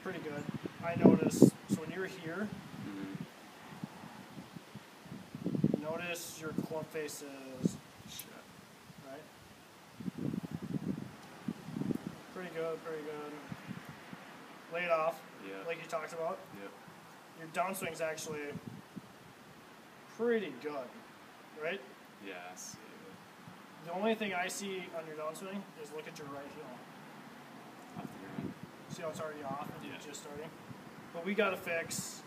pretty good. I noticed, so when you're here, notice your club face is shit, right? Pretty good, pretty good. Lay it off, like you talked about. Yep. Your downswing's actually pretty good, right? Yeah, I see it. The only thing I see on your downswing is look at your right heel. Off the ground. See how it's already off and Yeah. it's just starting? But we gotta fix.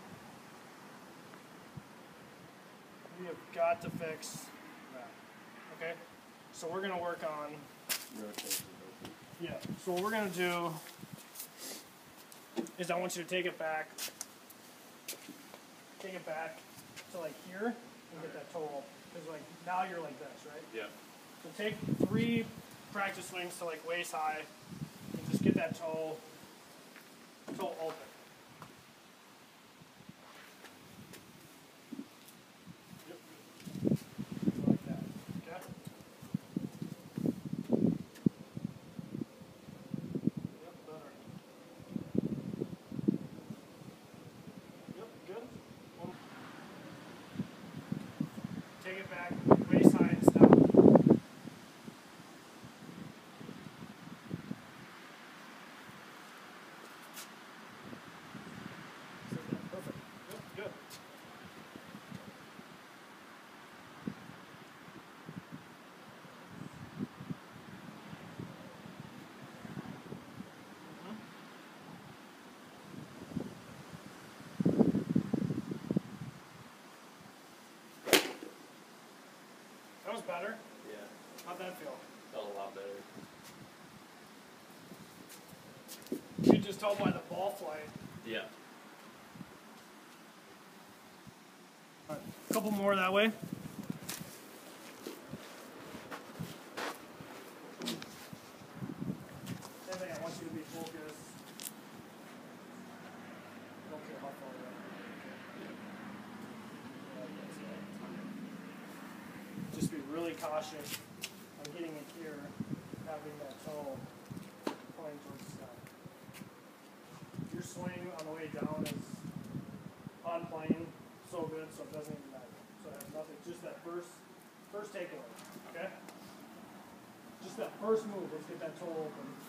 We have got to fix that. Okay? So we're gonna work on. Rotation. Yeah. So what we're gonna do is I want you to take it back. Take it back to like here and get that toe. Because like now you're like this, right? Yeah. So take 3 practice swings to like waist high and just get that toe open. Yep. Like that. Okay? Yep, better. Yep, good. Take it back, waist high and stop. Perfect. Yep, good. That was better. Yeah. How'd that feel? Felt a lot better. You can just tell by the ball flight. Yeah. All right, a couple more that way. Same thing, I want you to be focused. Don't care how far you are. Just be really cautious on getting it here, having that toe pointing towards the sky. Your swing on the way down is on plane so good, so it doesn't even matter. So it has nothing, just that first takeaway, okay? Just that first move, let's get that toe open.